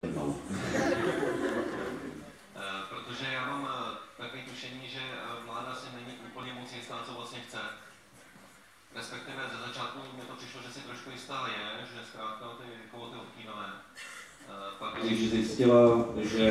Protože já mám takové tušení, že vláda si není úplně moc jistá, co vlastně chce. Respektive ze začátku mi to přišlo, že si trošku jistá je, že zkrátka ty kvóty odkývané. Pak když zjistila, že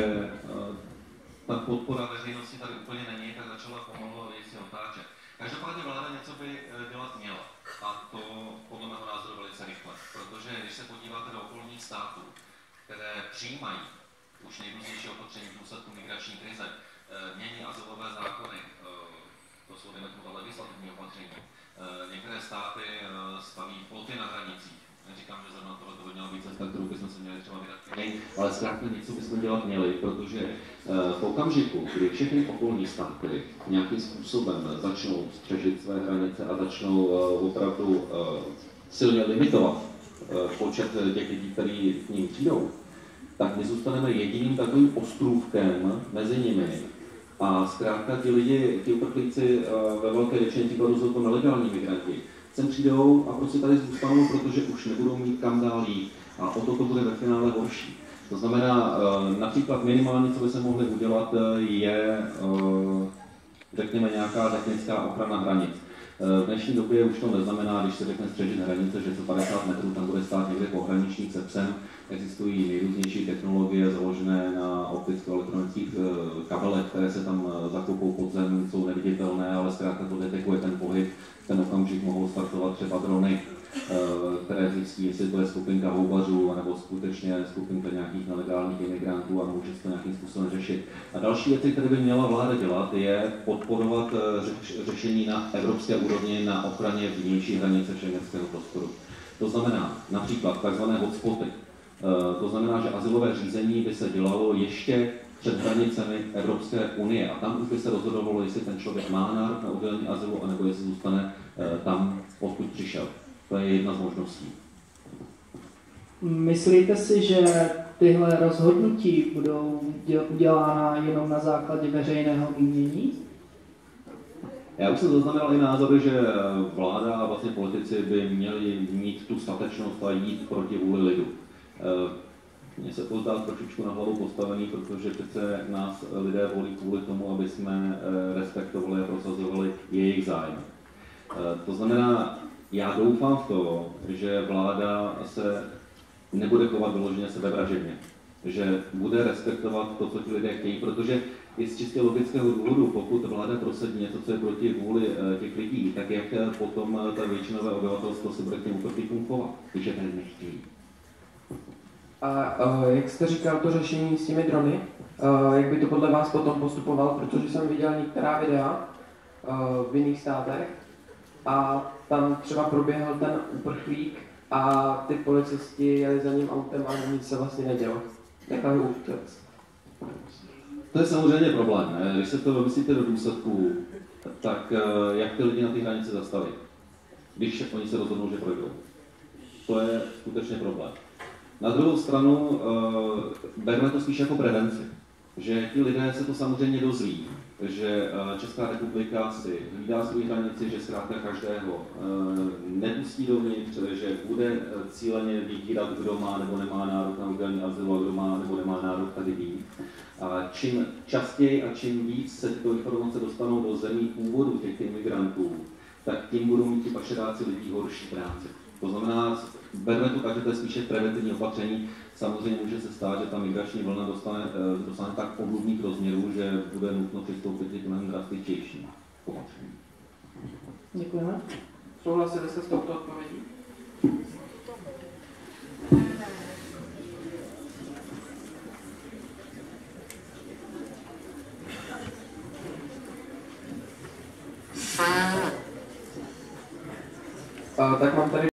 ta podpora veřejnosti tady úplně není, tak začala pomalu si otáčet. Každopádně vláda něco by dělat měla. A to podle mého názoru velice rychle. Protože když se podíváte do okolních států, které přijímají už nejrůznější opatření v důsledku migrační krize, mění azylové zákony, to jsou dejme tomu legislativní opatření. Některé státy staví ploty na hranicích. Neříkám, že zrovna tohle by měla být cesta, kterou bychom se měli třeba vydat, ale zkrátka něco bychom dělat měli, protože v okamžiku, kdy všechny okolní státy nějakým způsobem začnou střežit své hranice a začnou opravdu silně limitovat počet těch lidí, kteří k ním přijdou, tak my zůstaneme jediným takovým ostrůvkem mezi nimi. A zkrátka ti lidi, ti uprchlíci ve velké většině případů jsou to nelegální migranti. Sem přijdou a prostě tady zůstanou, protože už nebudou mít kam dál jít. A o to bude ve finále horší. To znamená, například minimálně, co by se mohli udělat, je, řekněme, nějaká technická ochrana hranic. V dnešní době už to neznamená, když se řekne střežit hranice, že co 50 metrů tam bude stát někde pohraničník se psem. Existují nejrůznější technologie založené na opticko-elektronických kabelech, které se tam zakopou pod zem, jsou neviditelné, ale zkrátka to detekuje ten pohyb. V ten okamžik mohou startovat třeba drony, které zjistí, jestli to je skupinka houbařů, nebo skutečně skupinka nějakých nelegálních imigrantů a může se to nějakým způsobem řešit. A další věci, které by měla vláda dělat, je podporovat řešení na evropské úrovni na ochraně vnější hranice schengenského prostoru. To znamená například tzv. Hotspoty. To znamená, že azylové řízení by se dělalo ještě před hranicemi Evropské unie a tam už by se rozhodovalo, jestli ten člověk má nárok na udělení azylu, anebo jestli zůstane tam, odkud přišel. To je jedna z možností. Myslíte si, že tyhle rozhodnutí budou udělána jenom na základě veřejného mínění? Já už jsem zaznamenal i názory, že vláda a vlastně politici by měli mít tu statečnost a jít proti vůli lidu. Mně se to zdá trošičku na hlavu postavený, protože přece nás lidé volí kvůli tomu, aby jsme respektovali a prosazovali jejich zájem. To znamená, já doufám v to, že vláda se nebude chovat vyloženě sebevražedně, že bude respektovat to, co ti lidé chtějí, protože i z čistě logického důvodu, pokud vláda prosadí něco, co je proti vůli těch lidí, tak jak potom ta většinové obyvatelstvo se bude k těm uprchlíkům chovat, když je tady nechtějí. A jak jste říkal, to řešení s těmi drony, jak by to podle vás potom postupoval, protože jsem viděl některá videa v jiných státech a tam třeba proběhl ten uprchlík a ty policisti jeli za ním autem a nic se vlastně nedělo. Jaká je útěc? To je samozřejmě problém. Když se to vymyslíte do důsledků, tak jak ty lidi na ty hranice zastavit, když oni se rozhodnou, že projdou. To je skutečně problém. Na druhou stranu bereme to spíš jako prevenci, že ti lidé se to samozřejmě dozví, že Česká republika si hlídá svou hranici, že zkrátka každého nepustí dovnitř, že bude cíleně vybírat, kdo má nebo nemá nárok na udělení azylu a kdo má nebo nemá nárok tady být. A čím častěji a čím víc se tyto informace dostanou do zemí původu těch imigrantů, tak tím budou mít ti pašeráci lidí horší práci. To znamená, bereme to tak, že to je spíše preventivní opatření. Samozřejmě může se stát, že ta migrační vlna dostane tak obludných rozměrů, že bude nutno přistoupit k mnohem drastičtějším opatřením. Děkujeme. Souhlasili jste s touto odpovědí? Tak mám tady